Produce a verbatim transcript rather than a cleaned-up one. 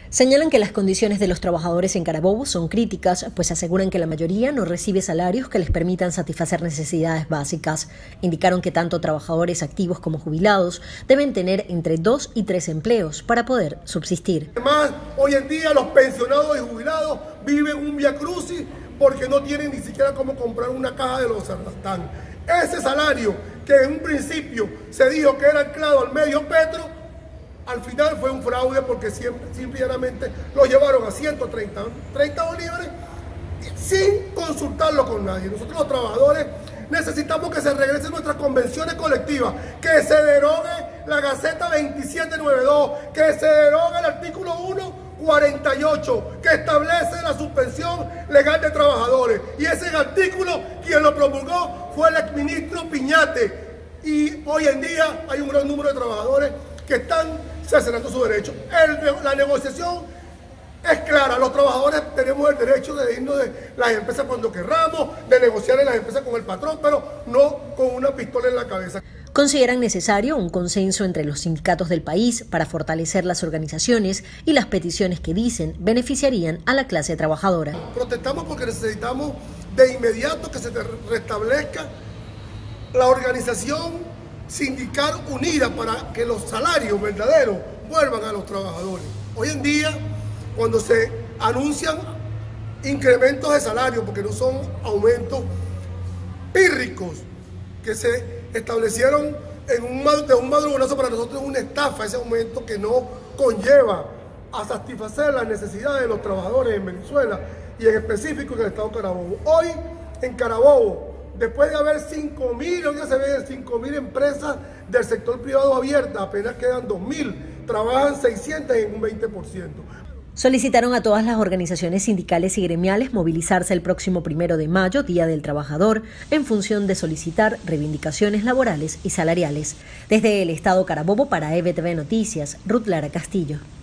Señalan que las condiciones de los trabajadores en Carabobo son críticas, pues aseguran que la mayoría no recibe salarios que les permitan satisfacer necesidades básicas. Indicaron que tanto trabajadores activos como jubilados deben tener entre dos y tres empleos para poder subsistir. Además, hoy en día los pensionados y jubilados viven un viacrucis porque no tienen ni siquiera cómo comprar una caja de los sartán. Ese salario que en un principio se dijo que era anclado al medio petro, al final fue un fraude porque siempre, simplemente lo llevaron a ciento treinta bolívares sin consultarlo con nadie. Nosotros los trabajadores necesitamos que se regresen nuestras convenciones colectivas, que se derogue la Gaceta veintisiete noventa y dos, que se derogue el artículo ciento cuarenta y ocho, que establece la suspensión legal de trabajadores. Y ese artículo, quien lo promulgó fue el exministro Piñate. Y hoy en día hay un gran número de trabajadores que están cercenando su derecho. El, la negociación es clara, los trabajadores tenemos el derecho de irnos de las empresas cuando querramos, de negociar en las empresas con el patrón, pero no con una pistola en la cabeza. Consideran necesario un consenso entre los sindicatos del país para fortalecer las organizaciones y las peticiones que dicen beneficiarían a la clase trabajadora. Protestamos porque necesitamos de inmediato que se restablezca la organización sindical unida para que los salarios verdaderos vuelvan a los trabajadores. Hoy en día, cuando se anuncian incrementos de salario, porque no son aumentos pírricos que se establecieron en un, de un madrugonazo, para nosotros es una estafa ese aumento que no conlleva a satisfacer las necesidades de los trabajadores en Venezuela y en específico en el estado de Carabobo. Hoy en Carabobo, después de haber cinco mil, hoy ya se ven cinco mil empresas del sector privado abiertas, apenas quedan dos mil, trabajan seiscientos en un veinte por ciento. Solicitaron a todas las organizaciones sindicales y gremiales movilizarse el próximo primero de mayo, Día del Trabajador, en función de solicitar reivindicaciones laborales y salariales. Desde el estado Carabobo para E B T V Noticias, Ruth Lara Castillo.